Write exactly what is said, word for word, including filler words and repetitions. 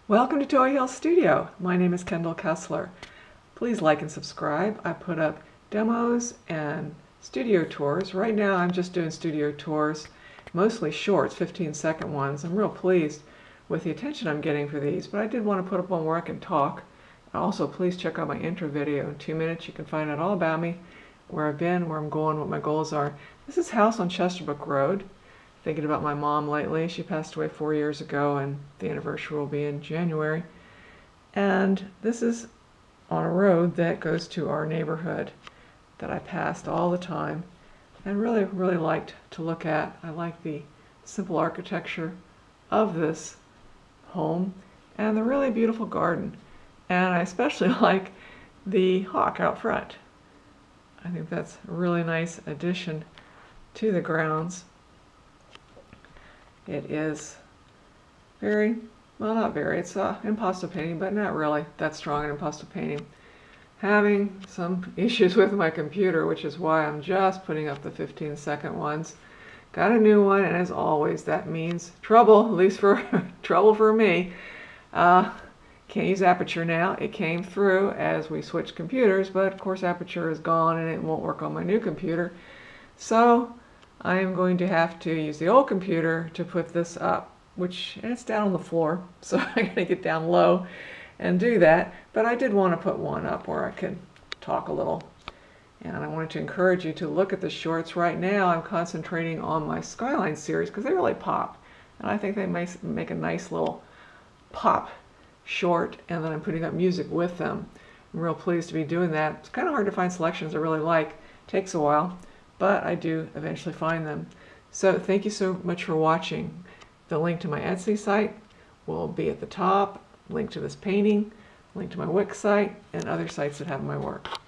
Welcome to Toy Hill Studio. My name is Kendall Kessler. Please like and subscribe. I put up demos and studio tours. Right now I'm just doing studio tours, mostly shorts, fifteen second ones. I'm real pleased with the attention I'm getting for these, but I did want to put up one where I can talk. Also, please check out my intro video. In two minutes you can find out all about me, where I've been, where I'm going, what my goals are. This is House on Chesterbrook Road. Thinking about my mom lately. She passed away four years ago and the anniversary will be in January. And this is on a road that goes to our neighborhood that I passed all the time and really, really liked to look at. I like the simple architecture of this home and the really beautiful garden. And I especially like the hawk out front. I think that's a really nice addition to the grounds. It is very, well not very, it's uh, impasto painting, but not really that strong in impasto painting. Having some issues with my computer, which is why I'm just putting up the fifteen second ones. Got a new one, and as always, that means trouble, at least for trouble for me. Uh, can't use Aperture now. It came through as we switched computers, but of course Aperture is gone and it won't work on my new computer. So I am going to have to use the old computer to put this up, which, and it's down on the floor, so I gotta get down low and do that. But I did want to put one up where I could talk a little. And I wanted to encourage you to look at the shorts. Right now I'm concentrating on my Skyline series because they really pop. And I think they might make a nice little pop short, and then I'm putting up music with them. I'm real pleased to be doing that. It's kind of hard to find selections I really like. Takes a while, but I do eventually find them. So thank you so much for watching. The link to my Etsy site will be at the top, link to this painting, link to my Wix site, and other sites that have my work.